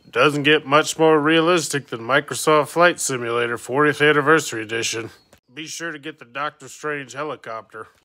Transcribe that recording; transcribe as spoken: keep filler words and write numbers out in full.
Doesn't get much more realistic than Microsoft Flight Simulator fortieth Anniversary Edition. Be sure to get the Doctor Strange helicopter.